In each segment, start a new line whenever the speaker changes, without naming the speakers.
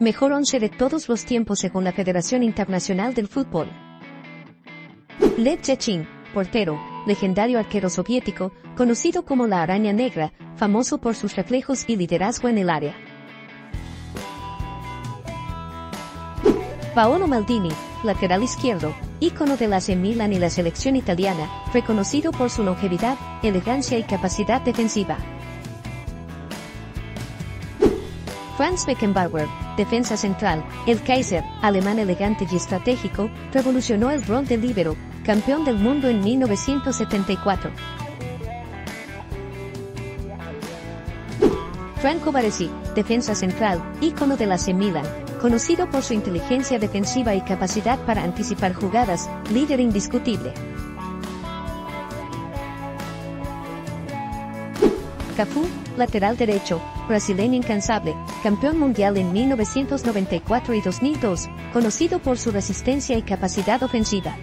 Mejor 11 de todos los tiempos según la Federación Internacional del Fútbol. Lev Yashin, portero, legendario arquero soviético, conocido como la Araña Negra, famoso por sus reflejos y liderazgo en el área. Paolo Maldini, lateral izquierdo, ícono del AC Milan y la selección italiana, reconocido por su longevidad, elegancia y capacidad defensiva. Franz Beckenbauer, defensa central, el Kaiser, alemán elegante y estratégico, revolucionó el rol de líbero, campeón del mundo en 1974. Franco Baresi, defensa central, ícono del AC Milan, conocido por su inteligencia defensiva y capacidad para anticipar jugadas, líder indiscutible. Cafú, lateral derecho, brasileño incansable, campeón mundial en 1994 y 2002, conocido por su resistencia y capacidad ofensiva.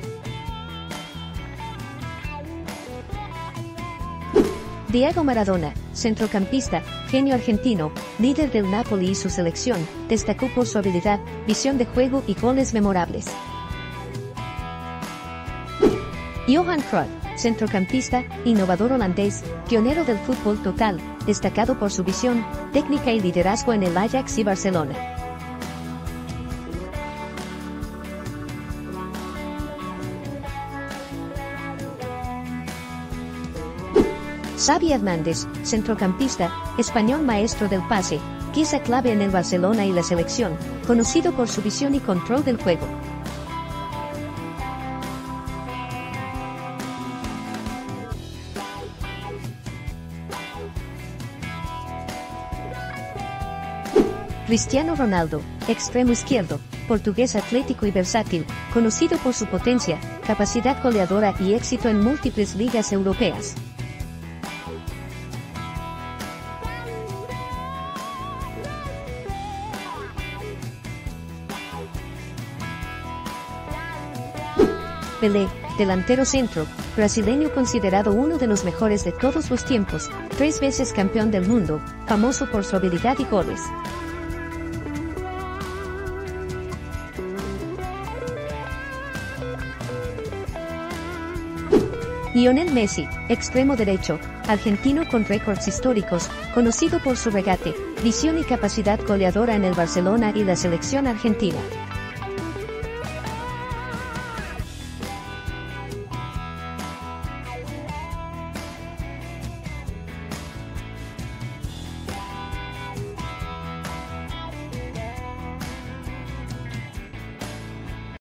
Diego Maradona, centrocampista, genio argentino, líder del Napoli y su selección, destacó por su habilidad, visión de juego y goles memorables. Johan Cruyff, centrocampista, innovador holandés, pionero del fútbol total, destacado por su visión, técnica y liderazgo en el Ajax y Barcelona. Xavi Hernández, centrocampista, español maestro del pase, pieza clave en el Barcelona y la selección, conocido por su visión y control del juego. Cristiano Ronaldo, extremo izquierdo, portugués atlético y versátil, conocido por su potencia, capacidad goleadora y éxito en múltiples ligas europeas. Pelé, delantero centro, brasileño considerado uno de los mejores de todos los tiempos, 3 veces campeón del mundo, famoso por su habilidad y goles. Lionel Messi, extremo derecho, argentino con récords históricos, conocido por su regate, visión y capacidad goleadora en el Barcelona y la selección argentina.